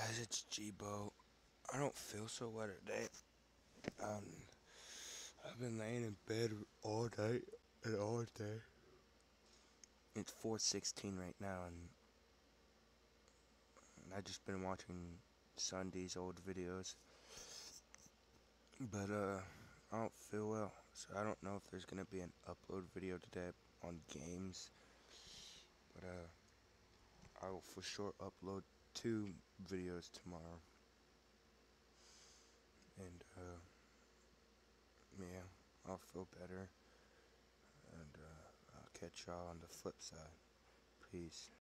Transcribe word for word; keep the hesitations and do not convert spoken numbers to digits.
guys, it's G-Bo. I don't feel so well today. Um, I've been laying in bed all night and all day. It's four sixteen right now, and I just been watching Sunday's old videos. But uh, I don't feel well, so I don't know if there's gonna be an upload video today on games. But uh, I will for sure upload two videos tomorrow. And uh, yeah, I'll feel better. And uh, I'll catch y'all on the flip side. Peace.